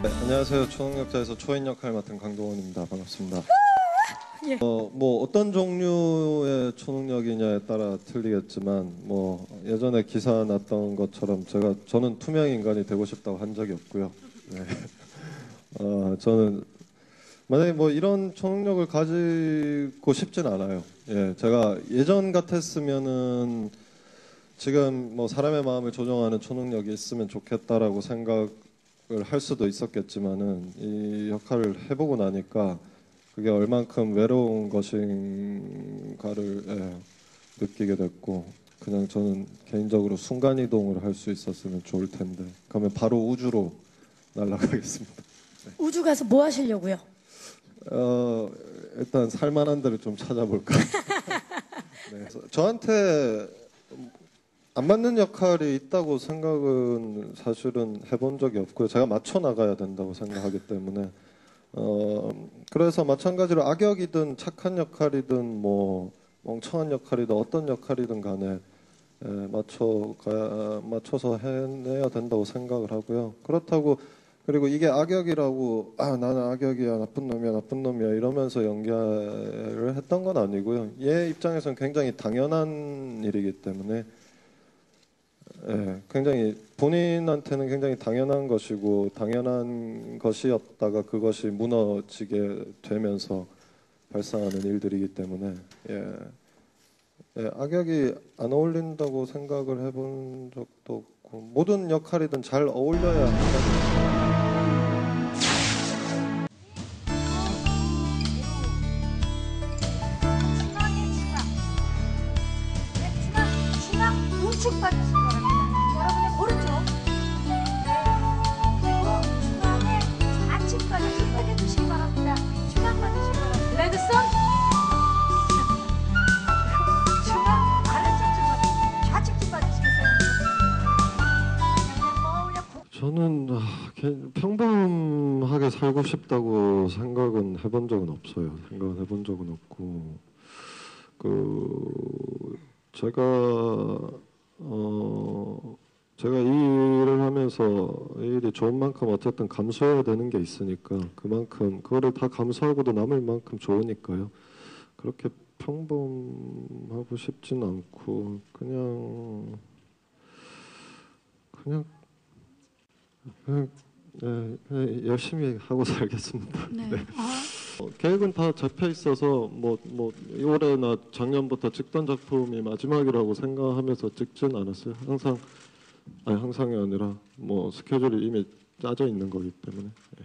네, 안녕하세요. 초능력자에서 초인 역할 맡은 강동원입니다. 반갑습니다. 예. 뭐 어떤 종류의 초능력이냐에 따라 틀리겠지만 뭐 예전에 기사 났던 것처럼 저는 투명 인간이 되고 싶다고 한 적이 없고요. 네. 저는 만약에 뭐 이런 초능력을 가지고 싶진 않아요. 예, 제가 예전 같았으면은 지금 뭐 사람의 마음을 조종하는 초능력이 있으면 좋겠다라고 생각을 할 수도 있었겠지만은 이 역할을 해보고 나니까 그게 얼만큼 외로운 것인가를 느끼게 됐고, 그냥 저는 개인적으로 순간 이동을 할 수 있었으면 좋을 텐데, 그러면 바로 우주로 날아가겠습니다. 네. 우주 가서 뭐 하시려고요? 일단 살만한 데를 좀 찾아볼까. 네, 저한테 안 맞는 역할이 있다고 생각은 사실은 해본 적이 없고요. 제가 맞춰 나가야 된다고 생각하기 때문에 그래서 마찬가지로 악역이든 착한 역할이든 뭐 멍청한 역할이든 어떤 역할이든 간에 맞춰서 해내야 된다고 생각을 하고요. 그렇다고 그리고 이게 악역이라고 나는 악역이야, 나쁜 놈이야 이러면서 연기를 했던 건 아니고요. 얘 입장에서는 굉장히 당연한 일이기 때문에 굉장히 본인한테는 굉장히 당연한 것이고 당연한 것이었다가 그것이 무너지게 되면서 발생하는 일들이기 때문에 악역이 안 어울린다고 생각을 해본 적도 없고, 모든 역할이든 잘 어울려야 한다는. 우측 받으시기 바랍니다. 여러분의 오른쪽, 그리고 중앙에 좌측까지 받아주시기 바랍니다. 중앙 받으시기 바랍니다. 레드선, 중앙 아래쪽 좀 좌측 좀 받으시겠어요? 저는 평범하게 살고 싶다고 생각은 해본 적은 없어요. 생각은 해본 적은 없고, 제가 이 일을 하면서 이 일이 좋은 만큼 어쨌든 감수해야 되는 게 있으니까 그만큼 그거를 다 감수하고도 남을 만큼 좋으니까요. 그렇게 평범하고 싶진 않고 그냥 열심히 하고 살겠습니다. 네. 네. 계획은 다 잡혀 있어서 뭐 올해나 작년부터 찍던 작품이 마지막이라고 생각하면서 찍진 않았어요. 항상이 아니라 뭐 스케줄이 이미 짜져 있는 거기 때문에.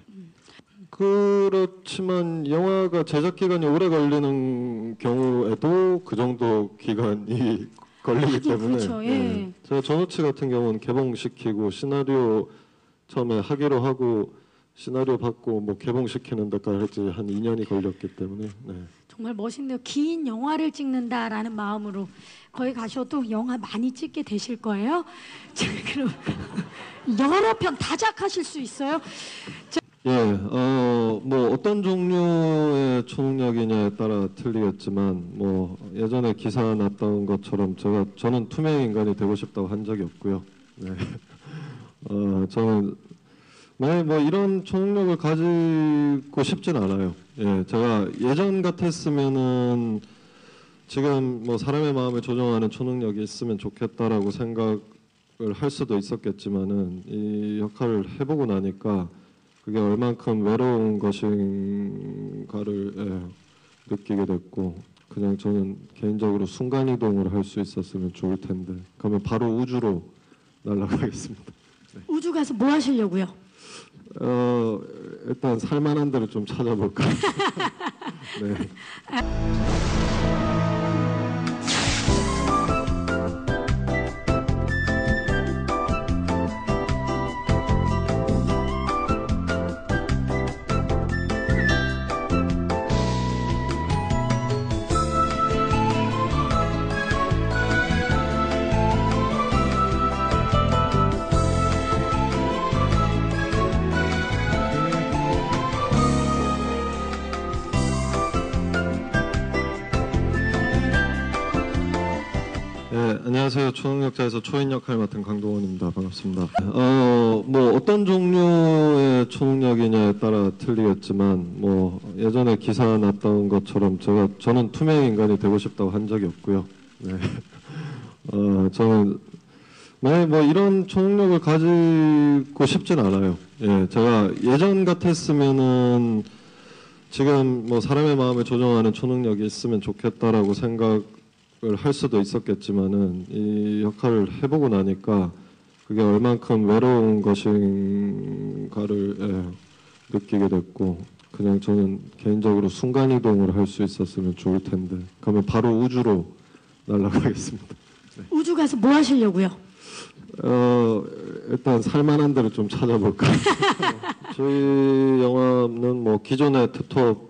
그렇지만 영화가 제작 기간이 오래 걸리는 경우에도 그 정도 기간이 걸리기 때문에 그렇죠. 예. 제가 전우치 같은 경우는 개봉시키고 시나리오 처음에 하기로 하고 시나리오 받고 뭐 개봉시키는 데까지 한 2년이 걸렸기 때문에. 정말 멋있네요. 긴 영화를 찍는다라는 마음으로 거기 가셔도 영화 많이 찍게 되실 거예요. 자, 그럼 여러 편 다작하실 수 있어요? 뭐 어떤 종류의 초능력이냐에 따라 틀리겠지만 뭐 예전에 기사 났던 것처럼 저는 투명 인간이 되고 싶다고 한 적이 없고요. 네. 저는 뭐 이런 초능력을 가지고 싶진 않아요. 제가 예전 같았으면은 지금 뭐 사람의 마음을 조종하는 초능력이 있으면 좋겠다라고 생각을 할 수도 있었겠지만은 이 역할을 해보고 나니까 그게 얼만큼 외로운 것인가를 느끼게 됐고, 그냥 저는 개인적으로 순간 이동을 할 수 있었으면 좋을 텐데, 그러면 바로 우주로 날아가겠습니다. 네. 우주 가서 뭐 하시려고요? 일단 살만한 데를 좀 찾아볼까. 네. 네, 안녕하세요. 초능력자에서 초인 역할 맡은 강동원입니다. 반갑습니다. 뭐 어떤 종류의 초능력이냐에 따라 틀리겠지만, 뭐 예전에 기사 났던 것처럼 저는 투명 인간이 되고 싶다고 한 적이 없고요. 네. 저는 만약에 뭐 이런 초능력을 가지고 싶진 않아요. 예, 제가 예전 같았으면은 지금 뭐 사람의 마음을 조종하는 초능력이 있으면 좋겠다라고 생각을 할 수도 있었겠지만은 이 역할을 해보고 나니까 그게 얼만큼 외로운 것인가를 느끼게 됐고, 그냥 저는 개인적으로 순간이동을 할 수 있었으면 좋을 텐데, 그러면 바로 우주로 날아가겠습니다. 우주 가서 뭐 하시려고요? 일단 살만한 데를 좀 찾아볼까. 저희 영화는 뭐 기존의 투톱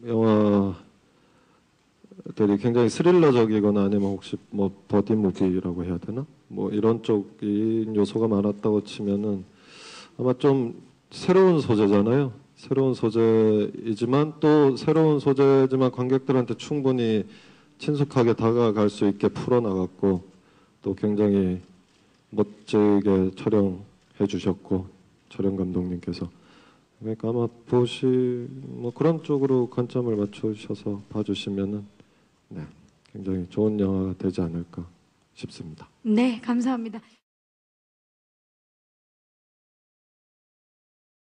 영화들이 굉장히 스릴러적이거나 아니면 혹시 뭐 버디 무비라고 해야 되나? 뭐 이런 쪽인 요소가 많았다고 치면은 아마 좀 새로운 소재잖아요. 새로운 소재이지만 또 새로운 소재지만 관객들한테 충분히 친숙하게 다가갈 수 있게 풀어나갔고, 또 굉장히 멋지게 촬영해 주셨고, 촬영 감독님께서. 그러니까 아마 뭐 그런 쪽으로 관점을 맞추셔서 봐주시면은 네, 굉장히 좋은 영화가 되지 않을까 싶습니다. 네, 감사합니다.